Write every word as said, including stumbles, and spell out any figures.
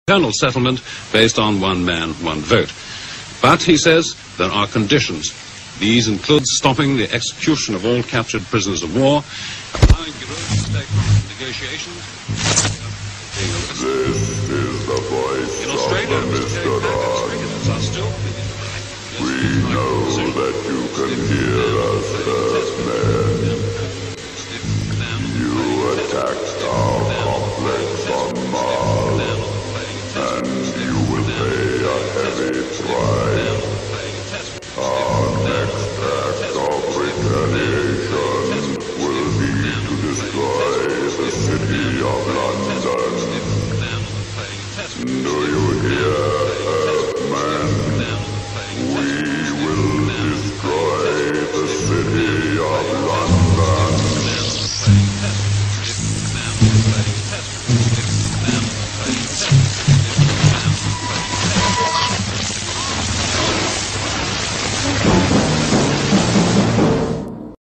eternal settlement based on one man, one vote. But, he says, there are conditions. These include stopping the execution of all captured prisoners of war, allowing Bureau to take part in negotiations. This is the voice In Australia, of Mister executors are still... We know that you can hear us, Earthmen. You attacked our complex on Mars, and you will pay a heavy price. Our next act of retaliation will be to destroy the city of London. No